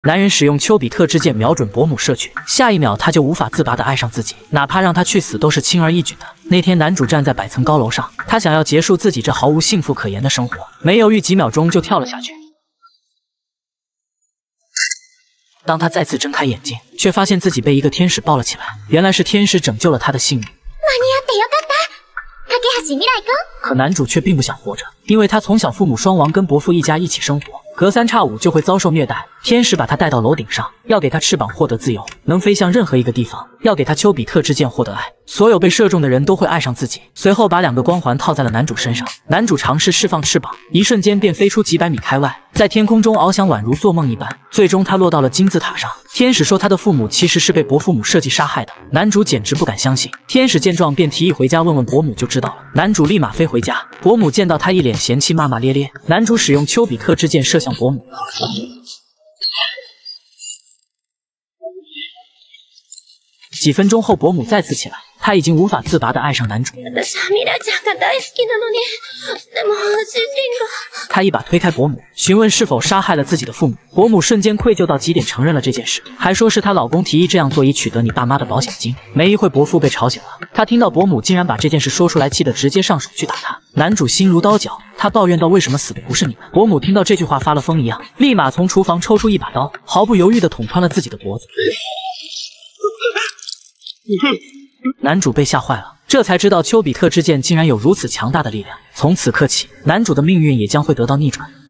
男人使用丘比特之箭瞄准伯母射去，下一秒他就无法自拔地爱上自己，哪怕让他去死都是轻而易举的。那天男主站在百层高楼上，他想要结束自己这毫无幸福可言的生活，没犹豫几秒钟就跳了下去。当他再次睁开眼睛，却发现自己被一个天使抱了起来，原来是天使拯救了他的性命。可男主却并不想活着，因为他从小父母双亡，跟伯父一家一起生活，隔三差五就会遭受虐待。天使把他带到楼顶上，要给他翅膀获得自由，能飞向任何一个地方，要给他丘比特之箭获得爱。所有被射中的人都会爱上自己。随后把2个光环套在了男主身上，男主尝试释放翅膀，一瞬间便飞出几百米开外，在天空中翱翔，宛如做梦一般。最终他落到了金字塔上。天使说他的父母其实是被伯父母设计杀害的，男主简直不敢相信。天使见状便提议回家问问伯母就知道了。男主立马飞回家，伯母见到他一脸嫌弃，骂骂咧咧。男主使用丘比特之箭射向伯母。几分钟后，伯母再次起来，她已经无法自拔地爱上男主。他一把推开伯母，询问是否杀害了自己的父母。伯母瞬间愧疚到极点，承认了这件事，还说是她老公提议这样做以取得你爸妈的保险金。没一会，伯父被吵醒了，他听到伯母竟然把这件事说出来，气得直接上手去打他。男主心如刀绞，他抱怨道：“为什么死的不是你们？”伯母听到这句话发了疯一样，立马从厨房抽出一把刀，毫不犹豫地捅穿了自己的脖子。男主被吓坏了，这才知道丘比特之箭竟然有如此强大的力量。从此刻起，男主的命运也将会得到逆转。